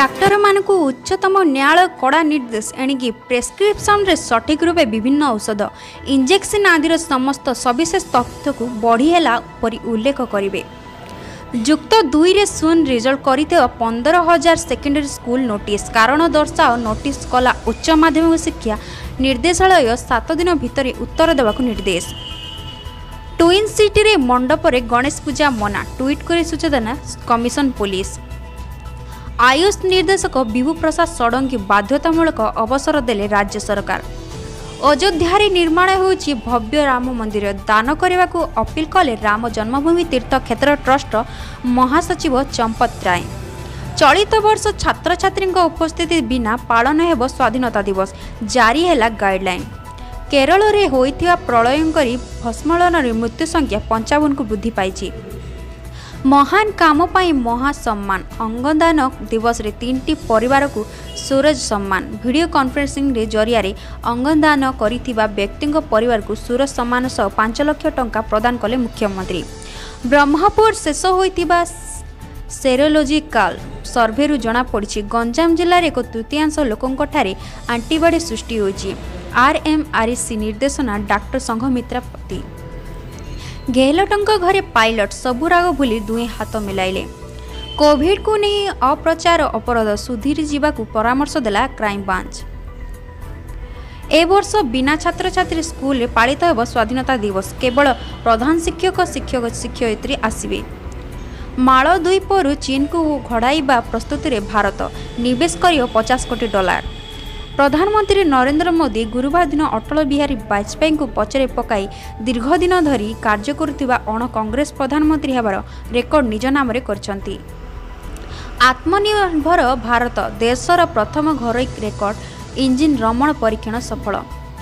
Doctor मानक उच्चतम न्यायालय कड़ा निर्देश एणिकी प्रेस्क्रिप्शन रे सठिक रूपे विभिन्न औषध इंजेक्शन आदिर समस्त सविशेष तथ्य को बढ़ीहेला परि उल्लेख करेंगे। युक्त 2 रे शून्य रिजल्ट करते 15,000 सेकेंडरी स्कूल नोटिस कारण दर्शाओ नोटिस कला उच्च माध्यमिक शिक्षा निर्देशालय 7 दिन भितर उत्तर देवा निर्देश। ट्विन सिटी रे मंडप रे गणेश पूजा मना ट्वीट कर सूचना कमिशन पुलिस। आयुष निर्देशक विभू प्रसाद षडंगी बाध्यतामूलक अवसर देले राज्य सरकार। अयोध्या निर्माण होउछि भव्य राम मंदिर दान करने को अपील कले राम जन्मभूमि तीर्थ क्षेत्र ट्रस्ट महासचिव चंपत राय। चलित वर्ष छात्र छात्री उपस्थिति बिना पालन हेब स्वाधीनता दिवस जारी हैला गाइडलाइन। केरल रे होइथिबा प्रलयंकरी भस्मलन मृत्यु संख्या 55 को वृद्धि पाइछि। महान काम पाई महासम्मान अंगदान दिवस रे 3टी परिवार को सूरज सम्मान वीडियो कॉन्फ्रेंसिंग रे जरिया रे अंगदान करिथिबा व्यक्तिଙ୍କ परिवार को सूरज सम्मान सह 5 लाख टंका प्रदान कले मुख्यमंत्री। ब्रह्मपुर शेष होइथिबा सेरोलॉजिकल सर्वे रु जना पड़िछि गंजाम जिल्ला रे 1/3 लोकंक ठारे एंटीबॉडी सृष्टि होइछि। आरएमआरसी निर्देशना डॉक्टर संघ मित्रापति। गेहलोटंक घरे पायलट सबु राग भूली दुई हाथ मिलाइले। कोविड को नहीं अप्रचार अपराध सुधीर जीवाकू परामर्श देला क्राइम ब्रांच। ए वर्ष बिना छात्र छात्री स्कूल रे पालित हेब स्वाधीनता दिवस केवल प्रधान शिक्षक शिक्षक शिक्षयित्री आसिबे। मालद्वीपरू चीन को घड़ाइबा प्रस्तुति रे भारत निवेश करियो $50 कोटी। प्रधानमंत्री नरेंद्र मोदी गुरुवार दिन अटल बिहारी वाजपेयी को पचरे पकाई दीर्घ दिन धरी कार्य करुथिबा अण कांग्रेस प्रधानमंत्री हेबार रेकर्ड निज नाम रे करछंती। आत्मनिर्भर भारत देशर प्रथम घरोई रेकर्ड इंजिन रमण परीक्षण सफल।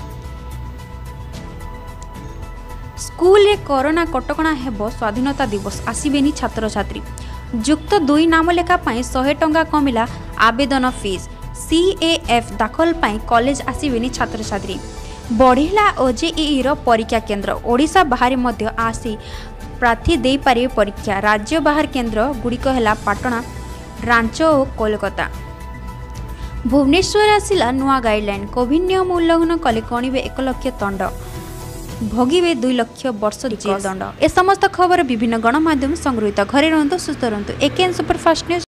स्कूल रे कोरोना कटकणा हेब स्वाधीनता दिवस आसीबेनी छात्र छात्री। युक्त 2 नामलेखा पाई 100 टंका कमिला आवेदन फीस। CAF दाखल पाई कॉलेज आसीबेनी छात्र छात्री। बढ़िला OJEE रो परीक्षा केंद्र ओडिशा बाहर मध्य आसी प्रार्थी दे पारे परीक्षा। राज्य बाहर केंद्र गुड़िक है पाटना रांचो और कोलकाता। भुवनेश्वर आसिला नुआ गाइडलाइन कोविड नियम उल्लंघन कले कणिबे 1 लाख दंड भोगिबे 2 लाख वर्ष जेल दंड। ए समस्त खबर विभिन्न गणमाध्यम संग्रहित। घरे रहंतु सुस्थ रहंतु। एकेएन सुपरफास्ट न्यूज।